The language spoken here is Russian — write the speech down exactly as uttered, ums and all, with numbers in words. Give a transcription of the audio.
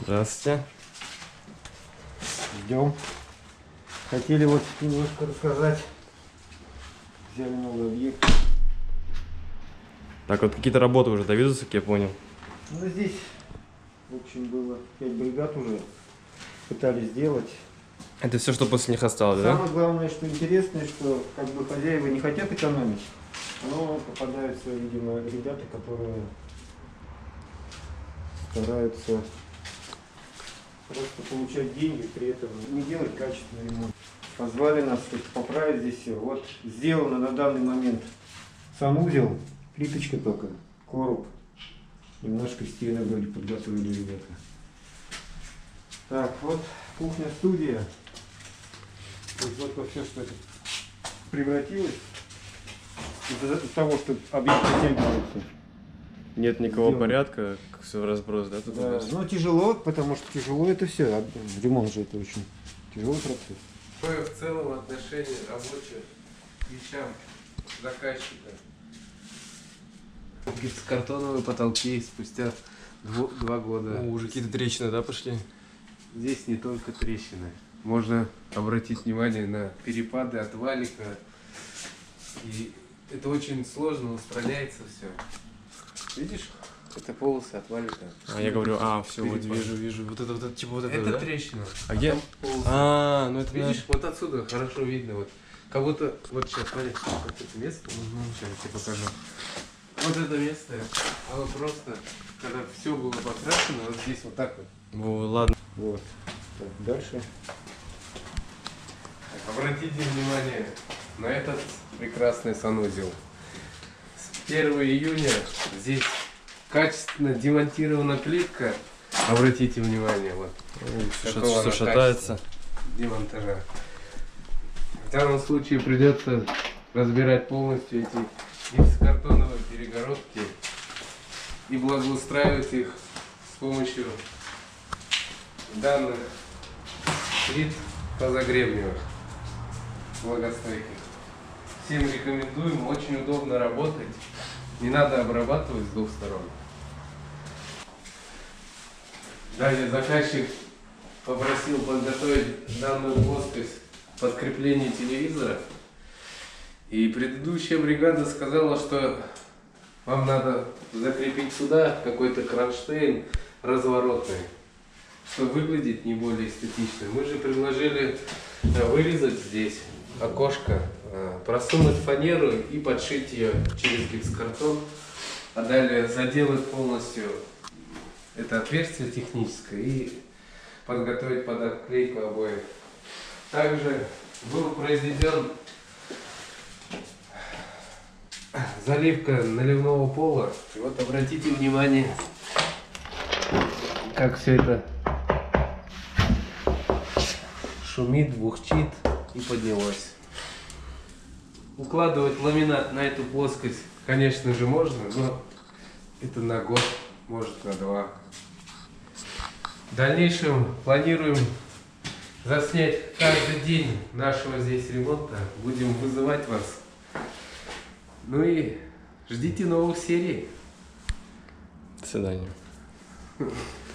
Здравствуйте. Ждем. Хотели вот немножко рассказать. Взяли новый объект. Так, вот какие-то работы уже доведутся, как я понял. Ну здесь, в общем, было пять бригад уже. Пытались сделать. Это все, что после них осталось, да? Самое главное, что интересное, что как бы хозяева не хотят экономить, но попадаются, видимо, ребята, которые стараются просто получать деньги, при этом не делать качественный ремонт. Позвали нас, чтобы поправить здесь все. Вот сделано на данный момент санузел, плиточка только, короб. Немножко стены вроде подготовили ребята. Так, вот кухня-студия. То есть вот во все, что это превратилось, из-за того, что объект натягивается. Нет никакого Сделано. порядка, как все в разброс, да? Тут Да, у нас? но тяжело, потому что тяжело это все. Ремонт же это очень тяжелый процесс. Какое в целом отношение рабочих к вещам заказчика? Гипсокартоновые потолки спустя дво, два года. О, уже какие-то трещины, да, пошли? Здесь не только трещины. Можно обратить внимание на перепады от валика. И это очень сложно устраняется все. Видишь? Это полосы от валика. А я говорю, а, все, вот Перепад. вижу, вижу. Вот это, вот это, типа вот это, Это да? трещина. А где? там полосы. А, ну это, Видишь, вот отсюда хорошо видно. Вот. Как будто, вот сейчас, смотри, вот это место, сейчас я тебе покажу. Вот это место, оно просто, когда все было покрашено, вот здесь вот так вот. О, ладно. Вот. Так, дальше. Обратите внимание на этот прекрасный санузел. С первого июня здесь качественно демонтирована плитка. Обратите внимание, вот. Какого Все она шатается. демонтажа. В данном случае придется разбирать полностью эти гипсокартоновые перегородки и благоустраивать их с помощью данных плит разогребневых влагостойких. Всем рекомендуем, очень удобно работать, не надо обрабатывать с двух сторон. Далее заказчик попросил подготовить данную плоскость под крепление телевизора. И предыдущая бригада сказала, что вам надо закрепить сюда какой-то кронштейн разворотный, чтобы выглядеть не более эстетично. Мы же предложили вырезать здесь окошко, просунуть фанеру и подшить ее через гипсокартон, а далее заделать полностью это отверстие техническое и подготовить под отклейку обоев. Также был произведен заливка наливного пола. И вот обратите внимание, как все это шумит, бухчит и поднялось. Укладывать ламинат на эту плоскость, конечно же, можно, но это на год, может на два. В дальнейшем планируем заснять каждый день нашего здесь ремонта. Будем вызывать вас. Ну и ждите новых серий. До свидания.